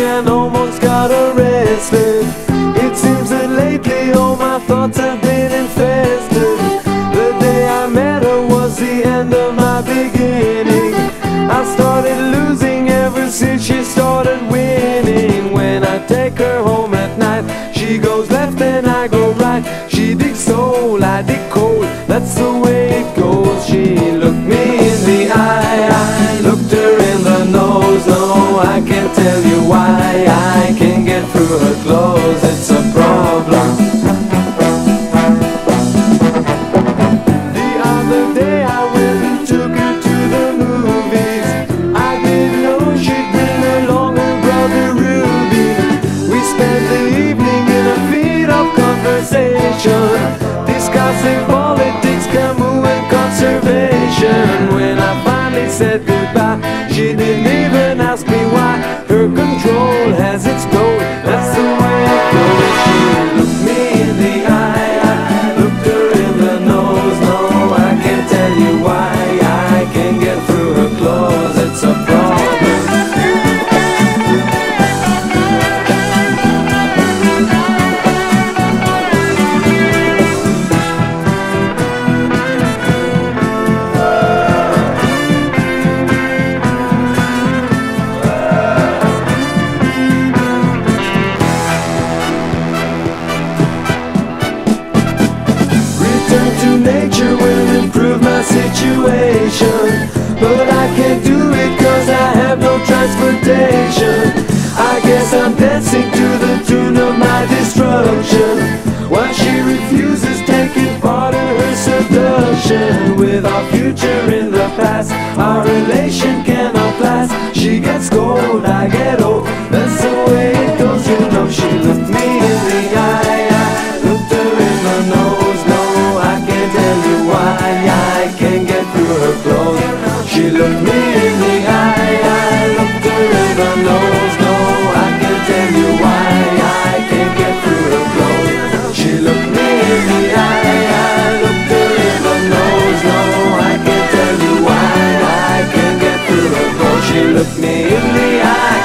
and almost got arrested. It seems that lately all my thoughts have been infested. The day I met her was the end of my beginning. I started losing ever since she started winning. When I take her home at night, she goes left and I go right. She digs soul, I dig cold, that's the way it goes. She looked me in the eye, I looked her in the nose. No, I can't tell you why I can't get through her clothes. It's a problem. The other day I went and took her to the movies. I didn't know she'd bring along her brother Ruby. We spent the evening in a feed of conversation, discussing politics, Camus and conservation. When I finally said goodbye, she didn't even ask me why. Her control has its toll, that's the way it goes. She looked me in the eye, I looked her in the nose. No, I can't tell you why I can't get through her clothes. It's a problem. To nature will improve my situation, but I can't do it cause I have no transportation. I guess I'm dancing to the tune of my destruction, while she refuses taking part in her seduction. With our future in the past, our relation cannot last. She gets cold, I get old, that's the way it goes. You know, she looked me in the eye, I looked her in the nose. No, I can't tell you why I can't get through her clothes. She looked me in the eye, I looked her in the nose. No, I can't tell you why I can't get through her clothes. She looked me in the eye, I looked her in the nose. No, I can't tell you why I can't get through her clothes. She looked me in the eye.